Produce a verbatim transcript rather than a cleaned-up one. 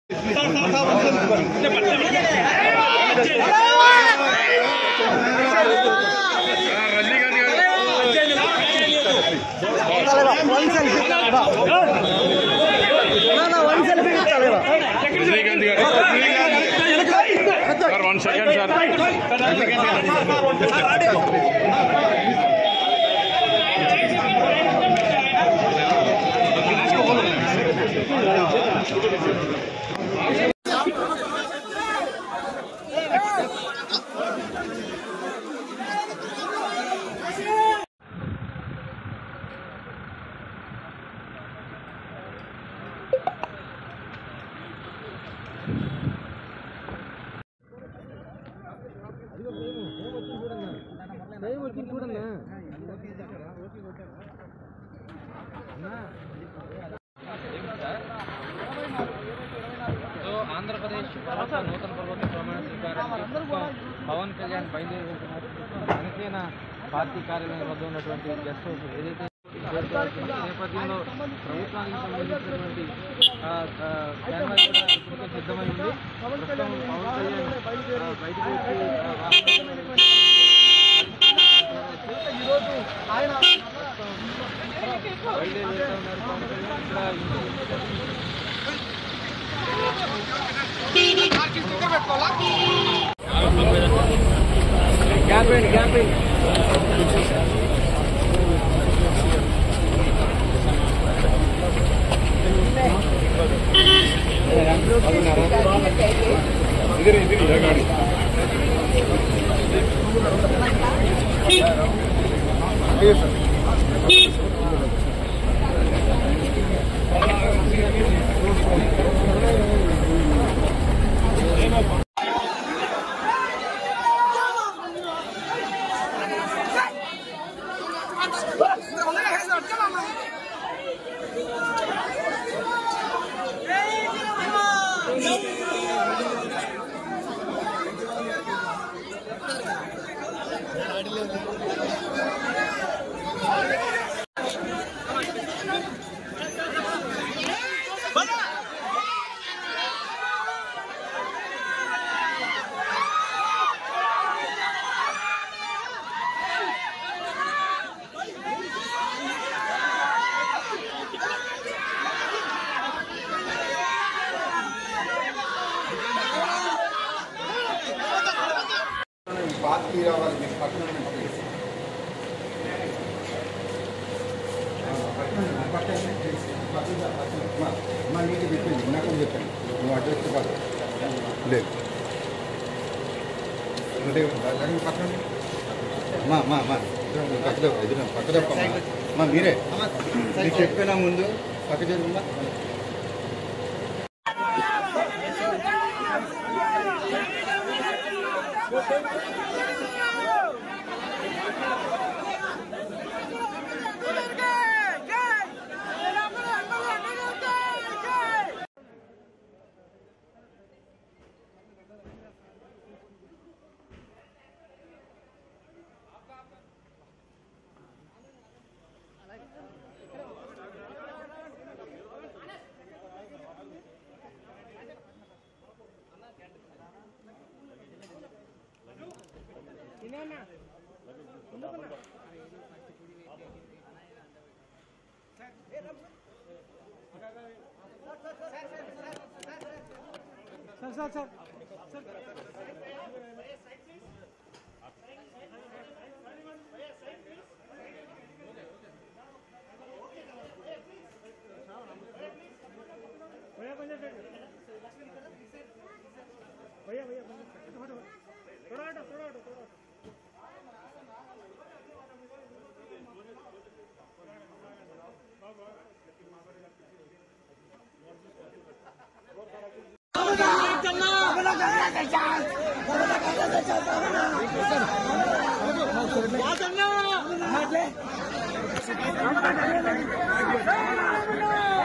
One second, sir. तो आंध्र प्रदेश नूतन पर्वत प्रमाण स्वीकाराనికి పవన్ కళ్యాణ్ బయలుదేరుతున్నారు. జనసేన పార్టీ కార్యాలయం వద్ద ఉన్నటువంటి గెస్ట్ హౌస్ ఏదైతే నేపథ్యంలో ప్రభుత్వానికి సంబంధించినటువంటి క్యాన్వాస్ కూడా ఇప్పటికే సిద్ధమై ఉంది. ప్రస్తుతం పవన్ కళ్యాణ్ బయటకు వచ్చి ఆయన బయలుదేరుతూ ఉన్నారు. పవన్ కళ్యాణ్ ఇక్కడ గ్యాప్ గ్యాప్ इधर इधर गाड़ी बात की वाली पटना में మా నీకు చెప్పింది నాకు చెప్పండి నువ్వు అడ్రస్ కాదు లేదు పక్కన మా మా మా పక్క ఎదురు పక్క తప్ప మా మీరే మీకు చెప్పినా ముందు పక్క జరుగుతుందా सर सर सर सर भैया भैया भैया भैया थोड़ा हटो थोड़ा हटो थोड़ा चलना